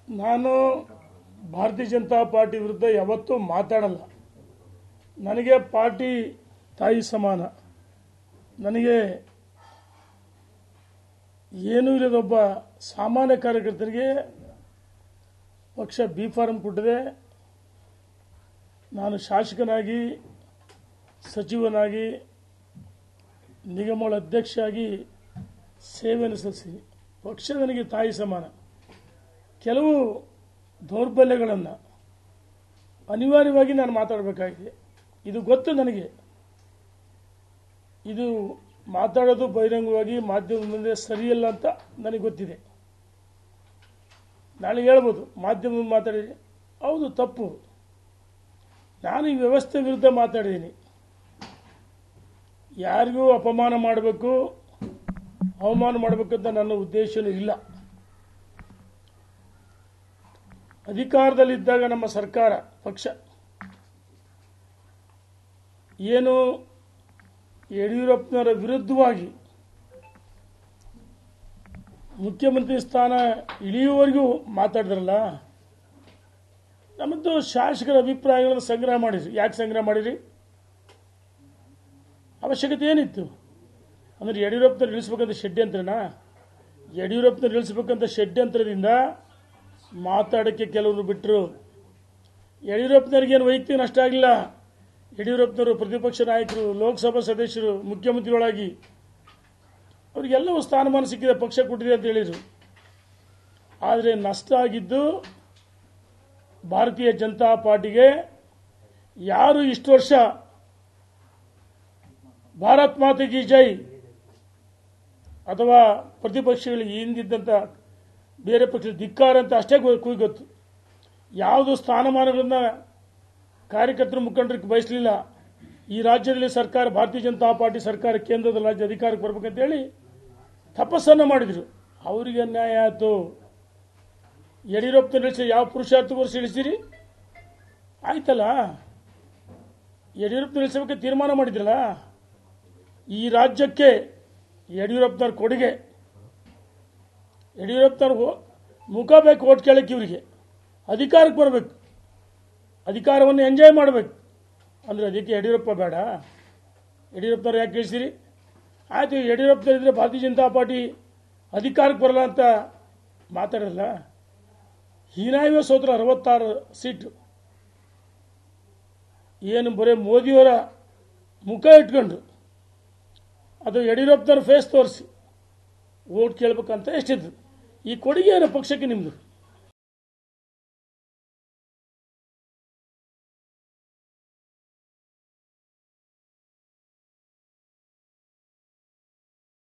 ನಾನು ಭಾರತೀಯ ಜನತಾ ಪಾರ್ಟಿ ವಿರುದ್ಧ ಯಾವತ್ತೂ ಮಾತಾಡಲ್ಲ. ನನಗೆ ಪಾರ್ಟಿ ತಾಯಿ ಸಮಾನ. ನನಗೆ ಏನೂ ಇಲ್ಲದೊಬ್ಬ ಸಾಮಾನ್ಯ ಕಾರ್ಯಕರ್ತರಿಗೆ ಪಕ್ಷ ಬಿ ಫಾರಂ ಕೊಟ್ಟಿದೆ. ನಾನು ಶಾಸಕನಾಗಿ, ಸಚಿವನಾಗಿ, ನಿಗಮಗಳ ಅಧ್ಯಕ್ಷರಾಗಿ ಸೇವೆಯನ್ನು ಸಲ್ಲಿಸಿದ್ದೀನಿ. ಪಕ್ಷ ನನಗೆ ತಾಯಿ ಸಮಾನ. ಕೆಲವು ದೌರ್ಬಲ್ಯಗಳನ್ನು ಅನಿವಾರ್ಯವಾಗಿ ನಾನು ಮಾತಾಡಬೇಕಾಗಿದೆ. ಇದು ಗೊತ್ತು ನನಗೆ. ಇದು ಮಾತಾಡೋದು ಬಹಿರಂಗವಾಗಿ ಮಾಧ್ಯಮದ ಮುಂದೆ ಸರಿಯಲ್ಲ ಅಂತ ನನಗೆ ಗೊತ್ತಿದೆ. ನಾಳೆ ಹೇಳ್ಬೋದು ಮಾಧ್ಯಮದ ಮಾತಾಡಿ ಹೌದು ತಪ್ಪು. ನಾನು ಈ ವ್ಯವಸ್ಥೆ ವಿರುದ್ಧ ಮಾತಾಡಿದ್ದೀನಿ. ಯಾರಿಗೂ ಅಪಮಾನ ಮಾಡಬೇಕು, ಅವಮಾನ ಮಾಡಬೇಕಂತ ನನ್ನ ಉದ್ದೇಶನೂ ಇಲ್ಲ. ಅಧಿಕಾರದಲ್ಲಿದ್ದಾಗ ನಮ್ಮ ಸರ್ಕಾರ ಪಕ್ಷ ಏನು ಯಡಿಯೂರಪ್ಪನವರ ವಿರುದ್ಧವಾಗಿ ಮುಖ್ಯಮಂತ್ರಿ ಸ್ಥಾನ ಇಳಿಯುವವರೆಗೂ ಮಾತಾಡಿದ್ರಲ್ಲ, ನಮ್ಮದು ಶಾಸಕರ ಅಭಿಪ್ರಾಯಗಳನ್ನು ಸಂಗ್ರಹ ಮಾಡಿರಿ. ಯಾಕೆ ಸಂಗ್ರಹ ಮಾಡಿರಿ? ಅವಶ್ಯಕತೆ ಏನಿತ್ತು? ಅಂದರೆ ಯಡಿಯೂರಪ್ಪನವ್ರು ಇಳಿಸ್ಬೇಕಂತ ಷಡ್ಯಂತ್ರನಾ? ಯಡಿಯೂರಪ್ಪನವ್ರು ಇಳಿಸ್ಬೇಕಂತ ಷಡ್ಯಂತ್ರದಿಂದ ಮಾತಾಡೋಕ್ಕೆ ಕೆಲವರು ಬಿಟ್ಟರು. ಯಡಿಯೂರಪ್ಪನವ್ರಿಗೇನು ವೈಯಕ್ತಿಕ ನಷ್ಟ ಆಗಿಲ್ಲ. ಯಡಿಯೂರಪ್ಪನವರು ಪ್ರತಿಪಕ್ಷ ನಾಯಕರು, ಲೋಕಸಭಾ ಸದಸ್ಯರು, ಮುಖ್ಯಮಂತ್ರಿಗಳಾಗಿ ಅವರಿಗೆಲ್ಲವೂ ಸ್ಥಾನಮಾನ ಸಿಕ್ಕಿದೆ, ಪಕ್ಷ ಕೊಟ್ಟಿದೆ ಅಂತ ಹೇಳಿದರು. ಆದರೆ ನಷ್ಟ ಆಗಿದ್ದು ಭಾರತೀಯ ಜನತಾ ಪಾರ್ಟಿಗೆ. ಯಾರು ಇಷ್ಟು ವರ್ಷ ಭಾರತ್ ಮಾತೆ ಕಿ ಜೈ ಅಥವಾ ಪ್ರತಿಪಕ್ಷಗಳಿಗೆ ಹಿಂದಿದ್ದಂಥ ಬೇರೆ ಪಕ್ಷದ ಧಿಕ್ಕಾರ ಅಂತ ಅಷ್ಟೇ ಗೊತ್ತು. ಯಾವುದು ಸ್ಥಾನಮಾನಗಳನ್ನು ಕಾರ್ಯಕರ್ತರು ಮುಖಂಡರಿಗೆ ಬಯಸಲಿಲ್ಲ. ಈ ರಾಜ್ಯದಲ್ಲಿ ಸರ್ಕಾರ, ಭಾರತೀಯ ಜನತಾ ಪಾರ್ಟಿ ಸರ್ಕಾರ ಕೇಂದ್ರದ ರಾಜ್ಯ ಅಧಿಕಾರಕ್ಕೆ ಬರಬೇಕಂತೇಳಿ ತಪಸ್ಸನ್ನು ಮಾಡಿದರು. ಅವರಿಗೆ ಅನ್ಯಾಯ ಆಯಿತು. ಯಡಿಯೂರಪ್ಪನ ಇಳಿಸಿ ಯಾವ ಪುರುಷಾರ್ಥಗೋಸ್ಕರ ಇಳಿಸಿರಿ? ಆಯ್ತಲ್ಲ, ಯಡಿಯೂರಪ್ಪನ ಇಳಿಸಬೇಕೆ ತೀರ್ಮಾನ ಮಾಡಿದ್ರಲ್ಲ. ಈ ರಾಜ್ಯಕ್ಕೆ ಯಡಿಯೂರಪ್ಪನವ್ರ ಕೊಡುಗೆ. ಯಡಿಯೂರಪ್ಪನವ್ರ ಮುಖ ಬೇಕು ಓಟ್ ಕೇಳಕ್ಕೆ. ಇವರಿಗೆ ಅಧಿಕಾರಕ್ಕೆ ಬರಬೇಕು, ಅಧಿಕಾರವನ್ನು ಎಂಜಾಯ್ ಮಾಡಬೇಕು. ಅಂದರೆ ಅದಕ್ಕೆ ಯಡಿಯೂರಪ್ಪ ಬೇಡ? ಯಡಿಯೂರಪ್ಪನವ್ರು ಯಾಕೆ ಇಳಿಸಿರಿ? ಆಯಿತು, ಯಡಿಯೂರಪ್ಪನವರಿದ್ದರೆ ಭಾರತೀಯ ಜನತಾ ಪಾರ್ಟಿ ಅಧಿಕಾರಕ್ಕೆ ಬರಲ್ಲ ಅಂತ ಮಾತಾಡಲ್ಲ. ಹೀನಾಯವೇ ಸೋತ್ರ 66 ಸೀಟು. ಏನು ಬರೀ ಮೋದಿಯವರ ಮುಖ ಇಟ್ಕೊಂಡು, ಅದು ಯಡಿಯೂರಪ್ಪನವ್ರ ಫೇಸ್ ತೋರಿಸಿ ಓಟ್ ಕೇಳಬೇಕಂತ ಎಷ್ಟಿದ್ದು? ಈ ಕೊಡುಗೆ ಪಕ್ಷಕ್ಕೆ ನಿಮ್ಮದು.